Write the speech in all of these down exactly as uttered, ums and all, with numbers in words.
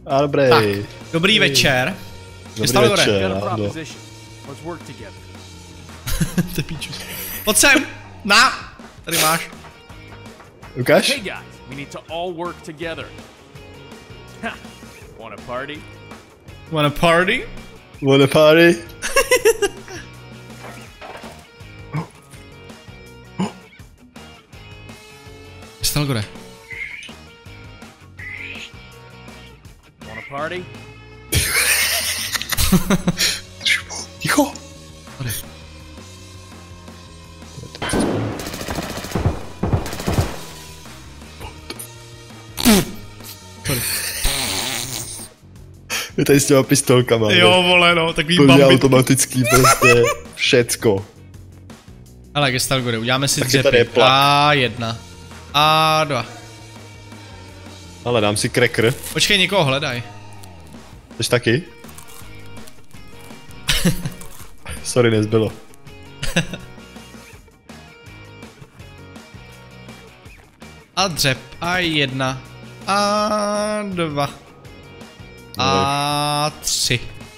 A dobrý. Tak, dobrý večer. Dobrý večer. Ty píčus. Pojď sem. Na. Tady máš. Ukáž? Hey guys, we need to all work together. Want a party? Want a party? Want a party? Stalgore. Want a party? Ticho. Tady. Tady. Je tady s těma pistolkama. Jo, vole, no, takový Plně bambit. automatický, prostě všecko. Ale Gestalgore, uděláme si Taky tady dřepy. je plak. A jedna. A dva. Ale dám si cracker. Počkej, někoho hledaj. Chceš taky? Sorry, nezbylo. A dřep. A jedna. A dva. A tři.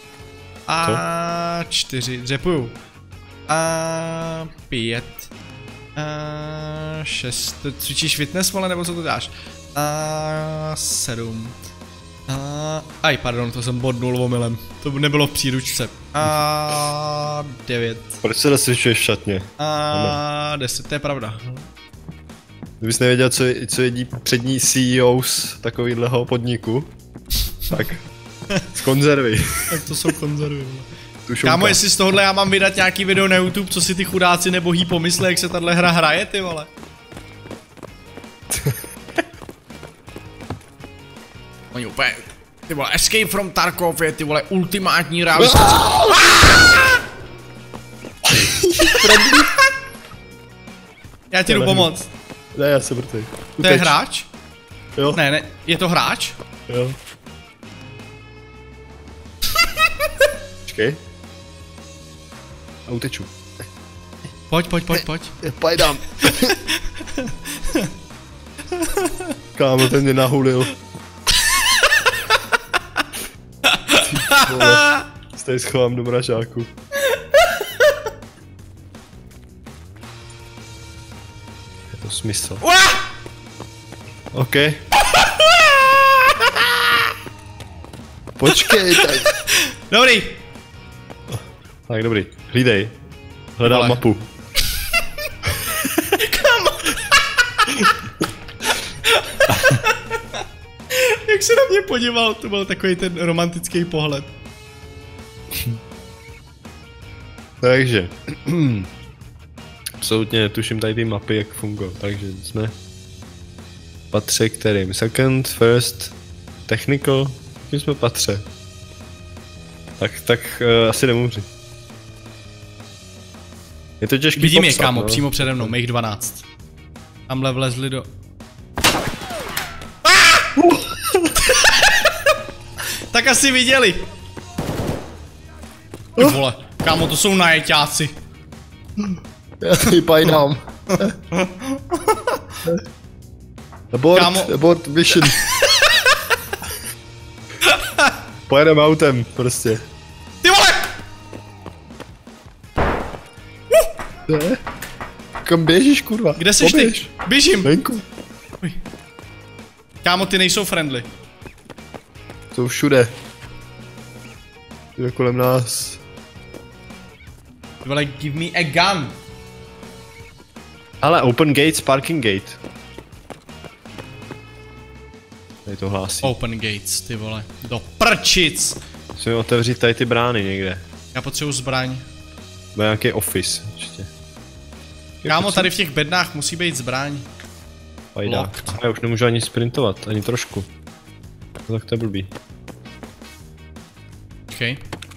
A čtyři. Dřepuju. A pět. A šest. To cvičíš fitness, vole, nebo co to dáš? A sedm. A... Aj, pardon, to jsem bodnul omylem. To nebylo v příručce. A devět. Proč se nesvičuješ v šatně? A deset, to je pravda. Kdybys nevěděl, co, co jedí přední C E Os takovýhleho podniku, tak z konzervy. Tak to jsou konzervy. Tušonka. Kámo, jestli z tohohle já mám vydat nějaký video na YouTube, co si ty chudáci nebohý pomysle, jak se tahle hra hraje, ty vole. Oni úplně, ty vole, Escape from Tarkov je, ty vole, ultimátní realistický. Já ti jdu pomoct. Ne, já se mrtvý. To je hráč? Jo. Ne, ne, je to hráč? Jo. Počkej. A uteču. Pojď, pojď, pojď, pojď. Pajdám. Kámo, ten mě nahulil. Se tady schovám do mražáku. Je to smysl. OK. Počkej, tak. Dobrý. Tak dobrý, hlídej. Hledám Vole. mapu. Jak se na mě podíval, to byl takový ten romantický pohled. Takže. Absolutně netuším tady ty mapy, jak fungují, takže jsme patře kterým? Second, first, technical, tím jsme patře. Tak, tak uh, asi nemůžu. Je to těžký Vidím je, popsat, kámo, no. přímo přede mnou, mých dvanáct. Tamhle vlezli do... Tak asi viděli. Ty vole, kámo, to jsou najeťáci. Já tady pajdám. Abort, Kámo. abort mission. Pojedeme autem, prostě. Ty vole! Ne? Kam běžíš, kurva? Kde seš ty? Poběž. Běžím. Venku. Kámo, ty nejsou friendly. Jsou všude. Je kolem nás. Ty vole, give me a gun. Ale open gates, parking gate. Tady to hlásí. Open gates, ty vole. Do prčic. Musíme otevřít tady ty brány někde. Já potřebuji zbraň. Bude nějaký office, určitě. Kámo, tady v těch bednách musí být zbraň. Pajda. Locked. Já už nemůžu ani sprintovat, ani trošku. No tak to je blbý. Okay.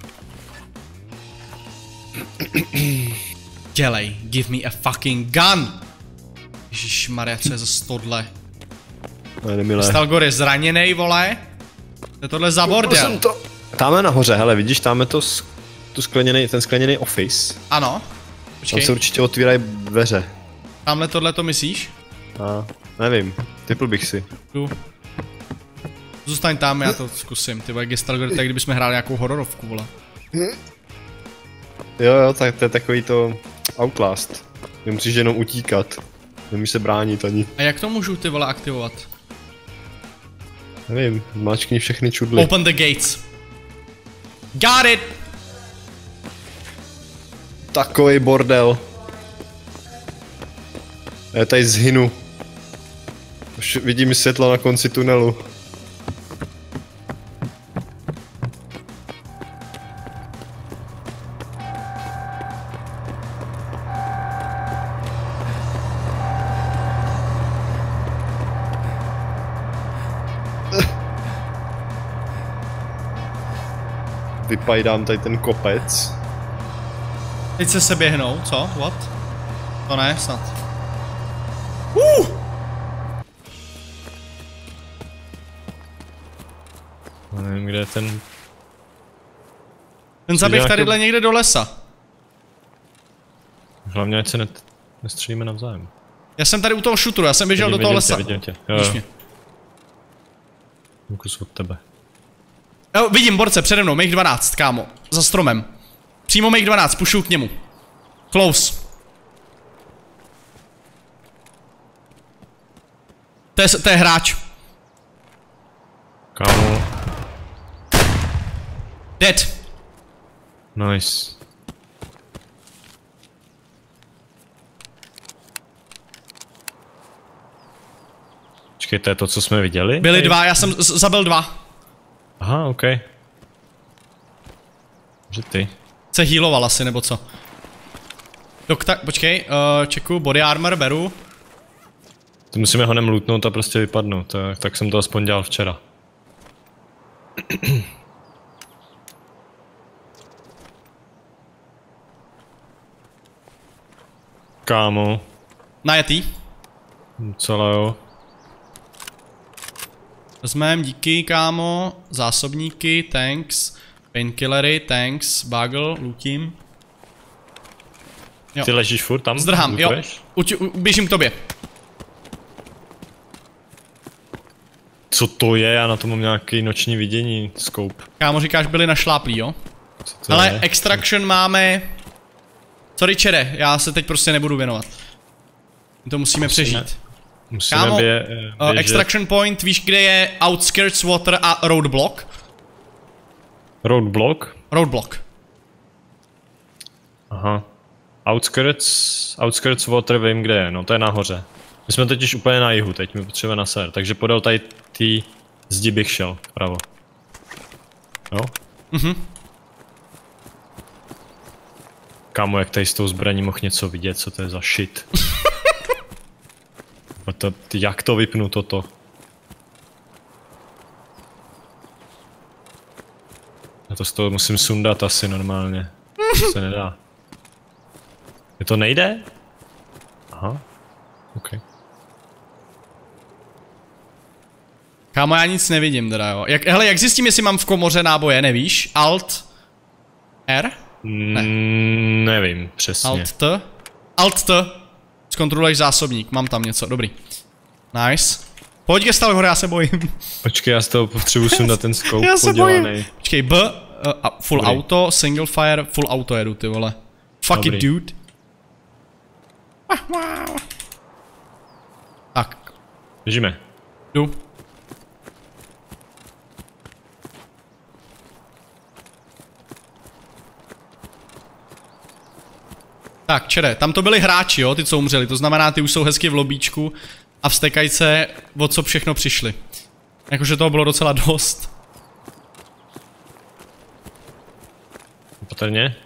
Dělej, give me a fucking gun! Ježišmarja, co je za stodle? To je nemilé. Stalgor je zraněnej, vole? To je tohle za bordel. To... Tamhle nahoře, hele, vidíš, tam je to sk... tu skleněný, ten skleněný office. Ano. Tam Počkej, se určitě otvírají dveře. tamhle tohle to myslíš? A nevím, typl bych si. Tu. Zůstaň tam, já to zkusím, ty vole, Gestalger, tak kdybychom hráli nějakou hororovku, vole. Jo, jo, tak to je takový to Outlast. Nemusíš jenom utíkat. Nemůžeš se bránit ani. A jak to můžu ty vole aktivovat? Nevím, máčkni všechny čudly. Open the gates. Got it! Takový bordel. Já tady zhynu. Už vidím světlo na konci tunelu. Vypajdám tady ten kopec. Teď se se běhnou, co? What? To ne, snad. Uh! Nevím, kde je ten... Ten zaběh tadyhle někde do lesa. Hlavně ať se ne... nestřelíme navzájem. Já jsem tady u toho šutru, já jsem běžel vidím, do toho vidím lesa. Tě, vidím tě. Jo, jo. Kus od tebe. Jo, vidím borce přede mnou, Make dvanáct, kámo. Za stromem. Přímo Make dvanáct, pušu k němu. Close. To je, to je hráč. Kámo. Dead. Nice. Počkej, to je to, co jsme viděli? Byli dva, já jsem z zabil dva. Aha, ok. Že ty. Se healoval asi, nebo co? Dokta, počkej, uh, čeku, body armor beru. To musíme ho nemlutnout a prostě vypadnout, tak, tak jsem to aspoň dělal včera. Kámo. Najetý. Celé jo. Vezmeme, díky, kámo. Zásobníky, tanks. Painkillery, tanks, bagel, lootím. Jo. Ty ležíš furt tam? Zdrhám, jo. Uť, u, běžím k tobě. Co to je? Já na to mám nějaký noční vidění, scope. Kámo, říkáš, byli našláplí, jo? Ale je? Extraction máme... Sorry, čere, já se teď prostě nebudu věnovat. My to musíme, musíme přežít. Musíme Kámo, bě, uh, extraction point, víš, kde je outskirts water a roadblock? Roadblock? Roadblock. Aha. Outskirts, outskirts water vím, kde je, no to je nahoře. My jsme totiž úplně na jihu teď, my potřebujeme na sever, takže podél tady tý zdi bych šel, pravo. Jo? Mhm. Kámo, jak tady s tou zbraní mohl něco vidět, co to je za shit. A to, jak to vypnu toto? Já to z toho musím sundat asi normálně. To se nedá. Je to nejde? Aha. OK. Kámo, já nic nevidím teda, jo. Jak, hele, jak zjistím, jestli mám v komoře náboje, nevíš? Alt? R? Ne. Mm, nevím, přesně. Alt T? Alt T. Zkontroluješ zásobník, mám tam něco, dobrý. Nice. Pojď, Gestal hore, já se bojím. Počkej, já z toho potřebuji sundat ten scope já se podělanej. bojím. Počkej, B, uh, full dobrý. Auto, single fire, full auto jedu, ty vole. Fuck dobrý. It, dude. Tak. Běžíme. Jdu. Tak, čere, tam to byli hráči, jo, ty co umřeli, to znamená, ty už jsou hezky v lobíčku a vztekají se, o co všechno přišli. Jakože toho bylo docela dost. Patrně.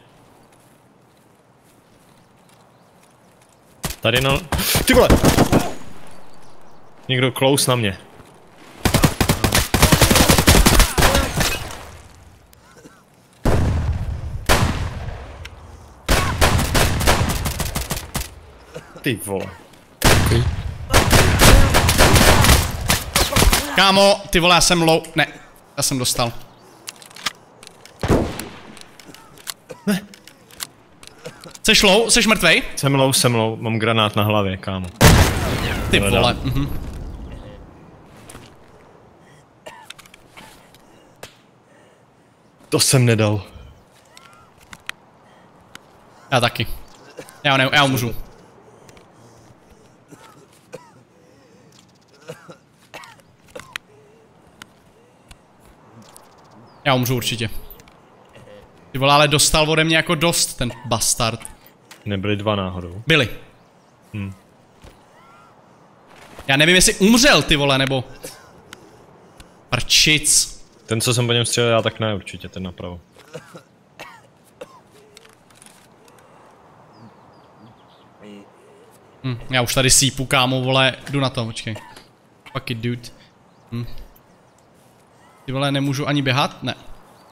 Tady no... Ty vole! Někdo close na mě. Ty vole. Okay. Kámo, ty vole, já jsem low... Ne, já jsem dostal. Ne. Seš low? Seš mrtvej? Jsem low, jsem low, mám granát na hlavě, kámo. Ty vole, mhm. To jsem nedal. Já taky. Já ne, já umřu. Já umřu určitě. Ty vole, ale dostal ode mě jako dost ten bastard. Nebyli dva náhodou. Byli. Hm. Já nevím, jestli umřel, ty vole, nebo... Prčic. Ten, co jsem po něm střelil, já tak ne, určitě, ten napravo. Hm, já už tady sípu, kámo, vole, jdu na to, počkej. Fuck it, dude. Hm. Ty vole, nemůžu ani běhat? Ne.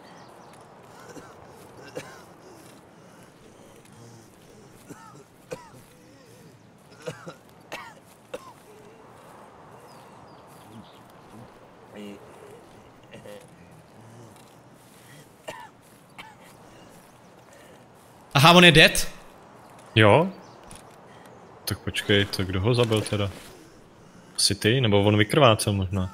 Aha, on je dead? Jo? Tak počkej, to kdo ho zabil teda? Asi ty? Nebo on vykrvácel možná?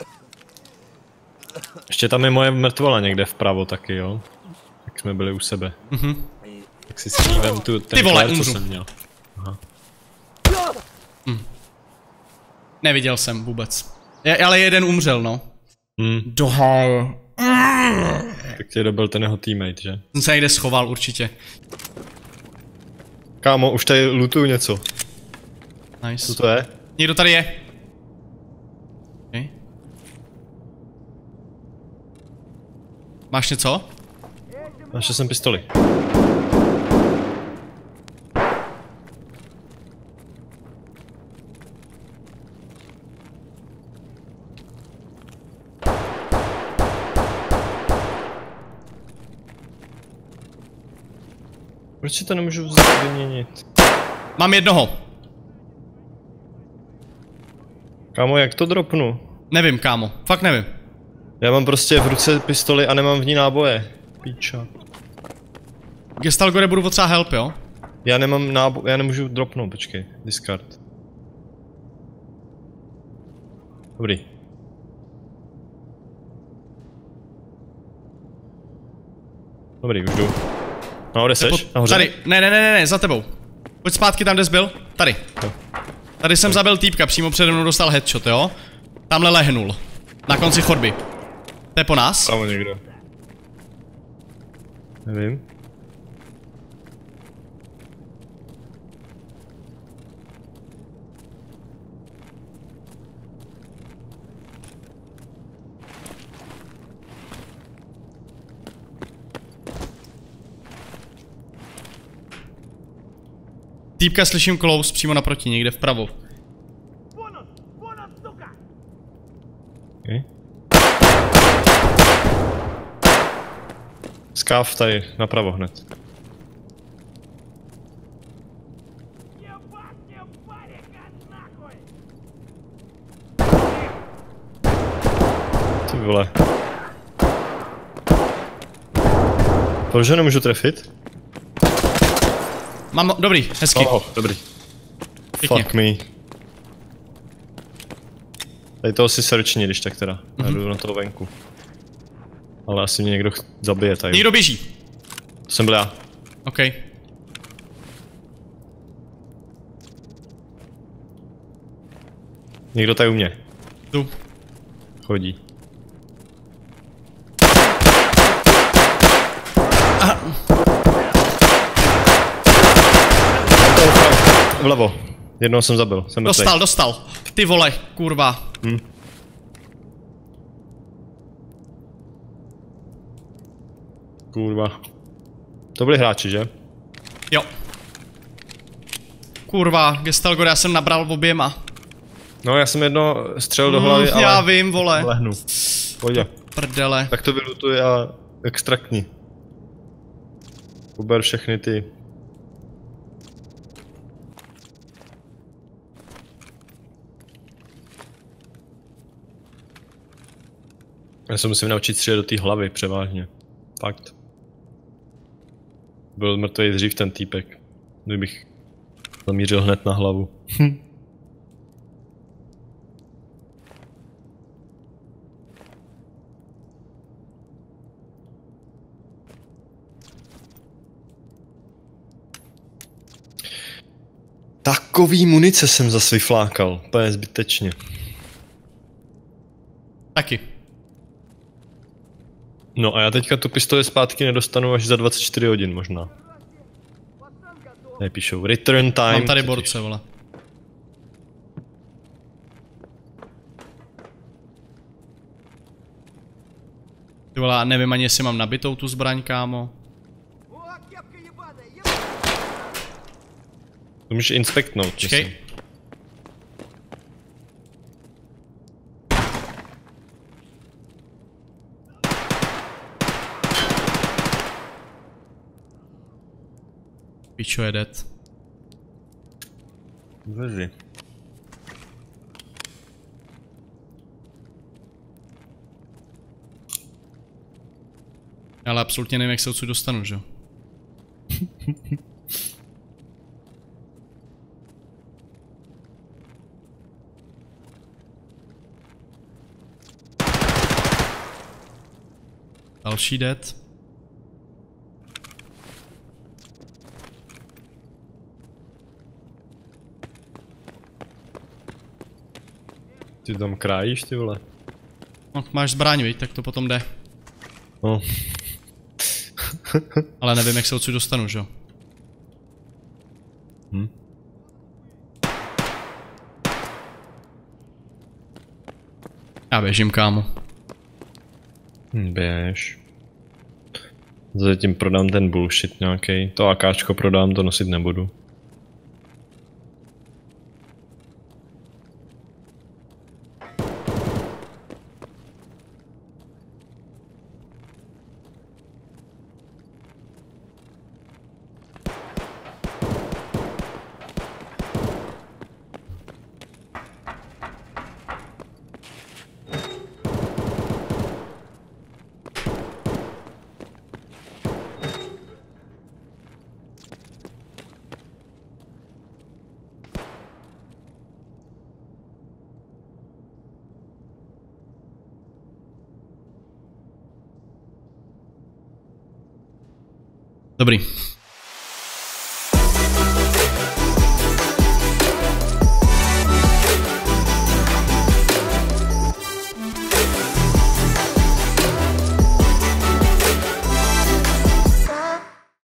Ještě tam je moje mrtvola někde vpravo taky, jo? Jak jsme byli u sebe. Mhm. Tak si si vem tu ten Ty vole, klér, co umřu. jsem měl. Aha. Hm. Neviděl jsem vůbec. Je, ale jeden umřel, no. Hm, Dohal. tak tě dobil ten jeho teammate, že? Jsem se někde schoval určitě. Kámo, už tady lootuju něco. Nice. Co to je? Někdo tady je. Okay. Máš něco? Našel jsem pistoli. Proč si to nemůžu vzít vyměnit? Mám jednoho. Kámo, jak to dropnu? Nevím, kámo. Fakt nevím. Já mám prostě v ruce pistoli a nemám v ní náboje. Píča. Gestalgore, budu potřeba help, jo? Já nemám nábo... já nemůžu dropnout, počkej. Discard. Dobrý. Dobrý, už jdu. No, kde seš? Nahoře? Tady, ne, ne, ne, ne, ne, za tebou. Pojď zpátky tam, kde jsi byl. Tady. Jo. Tady jsem zabil týpka, přímo přede mnou dostal headshot, jo? Tamhle lehnul. Na konci chodby. To je po nás? Tam někdo. Nevím. Týpka slyším close přímo naproti, někde vpravo. Okay. Skáv tady, napravo hned. Ty vole. Proč ho nemůžu trefit? Mám, dobrý, hezky. Oh, dobrý. Pěkně. Fuck me. Tady toho si searchni, když tak teda. Já Mhm. jdu na toho venku. Ale asi mě někdo ch- zabije tady. Někdo běží. To jsem byl já. OK. Někdo tady u mě. Tu. Chodí. Vlevo. Jednoho jsem zabil. Jsem mrtvej. Dostal, dostal. Ty vole, kurva. Hm. Kurva. To byli hráči, že? Jo. Kurva, Gestalgore, já jsem nabral v oběma. No, já jsem jedno střelil do hlavy, Mm, ale... já vím, vole. Lehnu. Pojď. Prdele. Tak to vylutuj a extraktní. Uber všechny ty. Já se musím naučit střílet do té hlavy, převážně. Fakt. Byl mrtvý dřív ten týpek. Kdybych zamířil hned na hlavu. Takový munice jsem zase vyflákal, úplně zbytečně. Taky. No a já teďka tu pistoli zpátky nedostanu až za dvacet čtyři hodin možná. Nepíšou return time. Mám tady borce, vole. Ty vole, nevím ani jestli mám nabitou tu zbraň, kámo. To můžeš inspektnout. Čekej. Pičo je dead. Veži. Ale absolutně nevím, jak se odsud dostanu, že jo? Další dead. Ty tam krájíš, ty vole. No, máš zbraň, viď? Tak to potom jde. No. Ale nevím, jak se odsud dostanu, že jo? Hm. Já běžím, kámo. Hm, běž. Zatím prodám ten bullshit nějaký. To AKčko prodám, to nosit nebudu. Dobrý.